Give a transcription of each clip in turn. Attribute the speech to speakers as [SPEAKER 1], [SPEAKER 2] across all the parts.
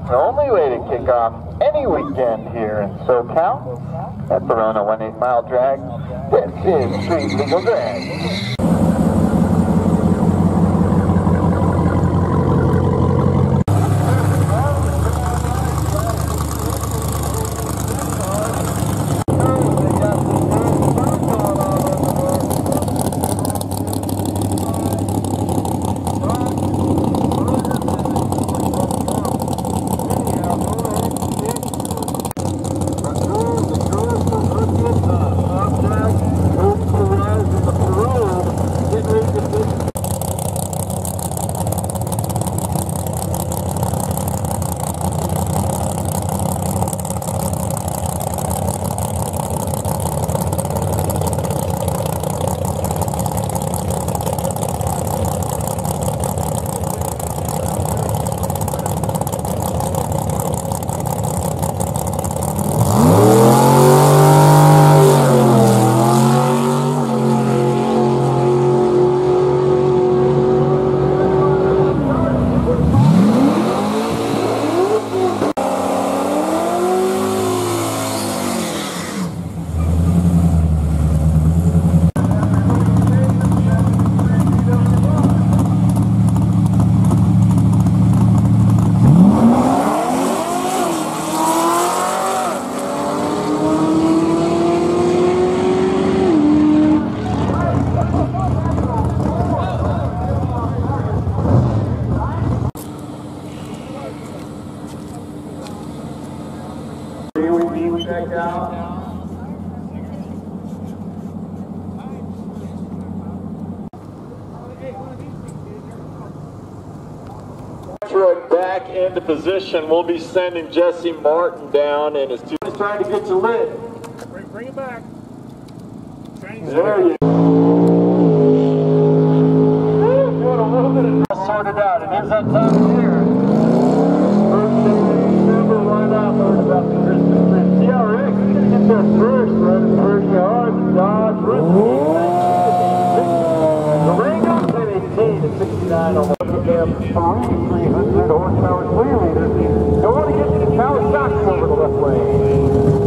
[SPEAKER 1] The only way to kick off any weekend here in SoCal at Verona 1/8 Mile Drag. This is Street Legal Drag.
[SPEAKER 2] Back into position. We'll be sending Jesse Martin down, and his team is trying to get you lit.
[SPEAKER 3] Bring it back.
[SPEAKER 2] There you go. Doing a little bit of sorted out. It is that time of year. First thing number one up about the Christmas tree. CRX is going to get there first, running pretty hard. The Dodge Rookie. Durango 1018 to 69 on the damn 300 horsepower 3-liter. Don't want to get any power shocks over the left lane.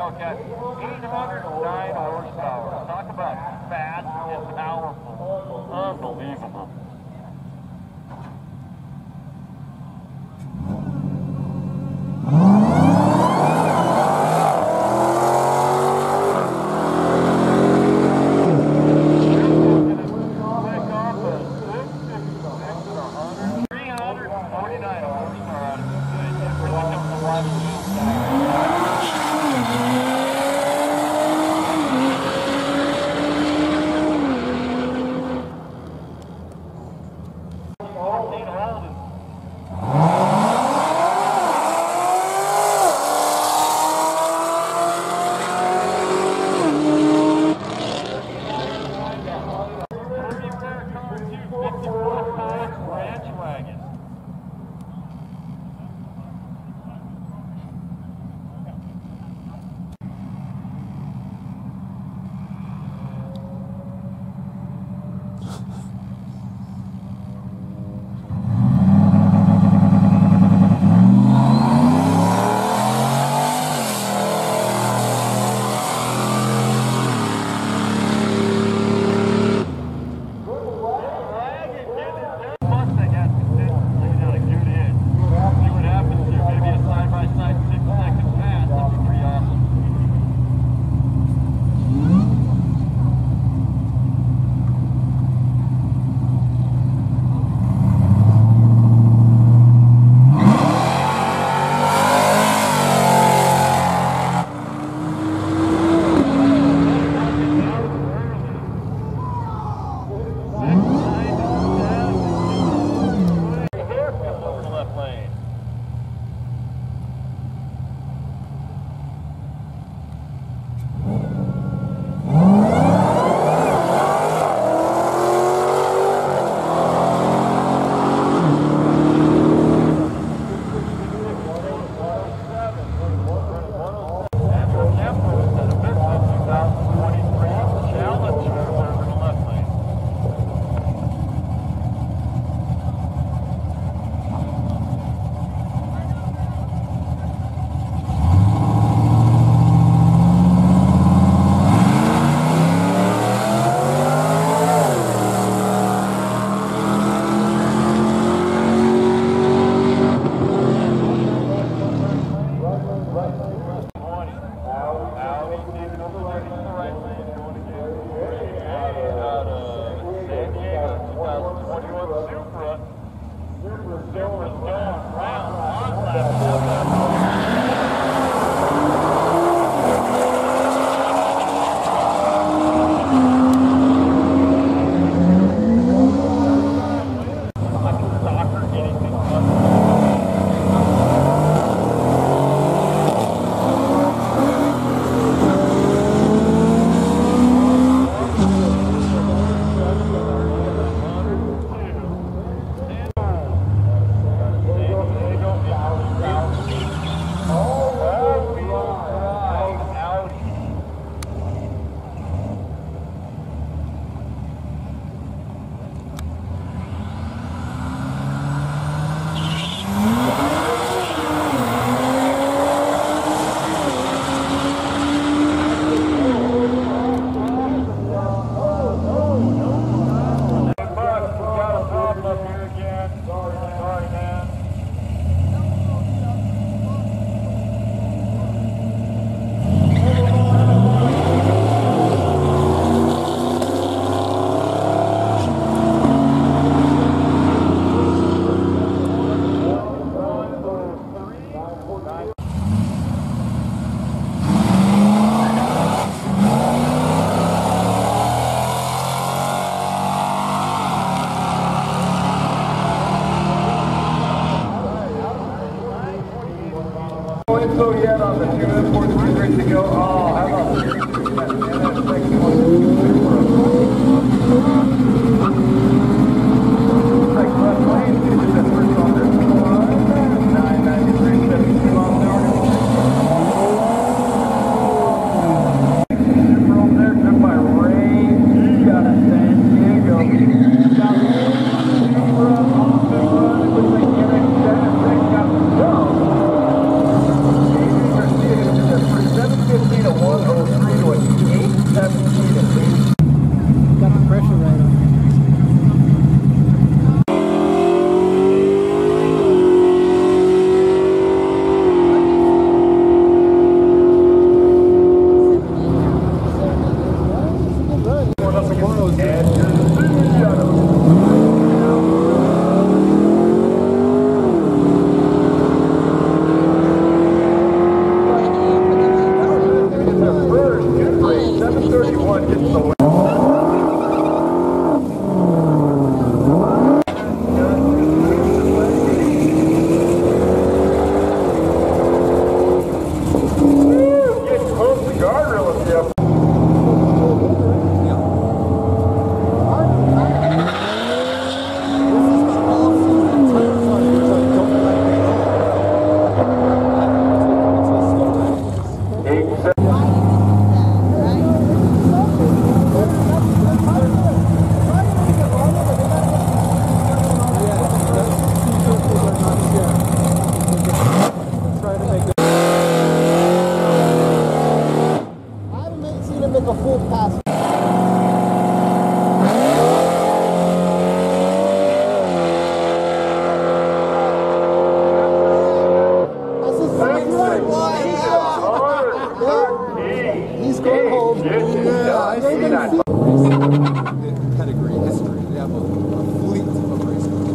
[SPEAKER 2] Hellcat, 809 horsepower. Talk about fast and powerful. Unbelievable.
[SPEAKER 3] like a full pass. That's his first run. He's going home. Yeah,
[SPEAKER 4] pedigree history. They have a fleet of race cars.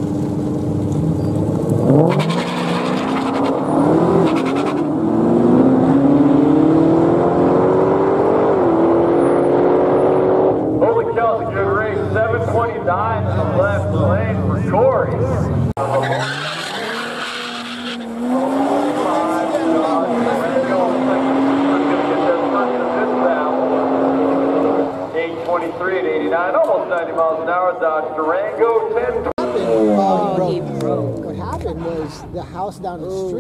[SPEAKER 2] Holy cow, it's a good race. 7:29 in the left lane for Corey. 8:23 at 89, almost 90 miles an hour. Dodge Durango 10.
[SPEAKER 3] He broke. What happened was the house down the street.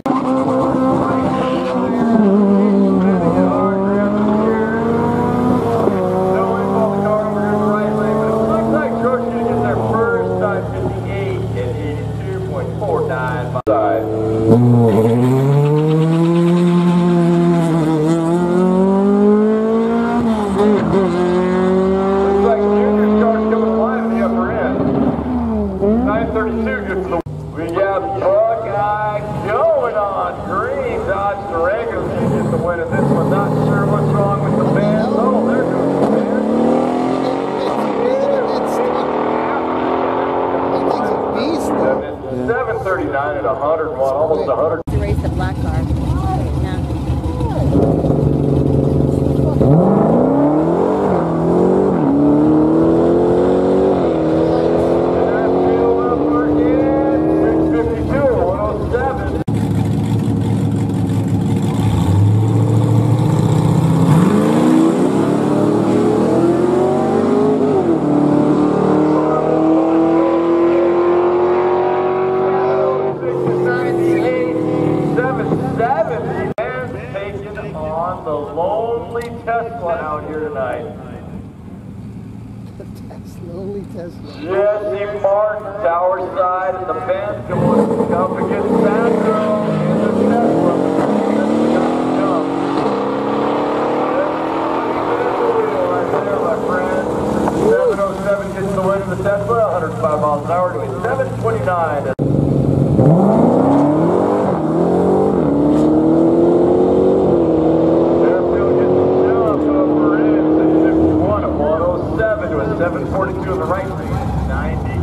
[SPEAKER 2] We got Buckeye going on. Green Dodge Durango. She gets the win in this one. Not sure what's wrong with the band. Oh, there goes the band. 7:39 at 101, almost 100.
[SPEAKER 5] To race the black car. Yeah.
[SPEAKER 2] On the lonely Tesla out here tonight.
[SPEAKER 3] Lonely Tesla.
[SPEAKER 2] Jesse Martin, tower side, and the band going up against Sandro in the Tesla. Right there, my friend. 707 gets the win in the Tesla, 105 miles an hour, doing 7:29. To a 742 on the right lane, 90.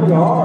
[SPEAKER 2] y'all.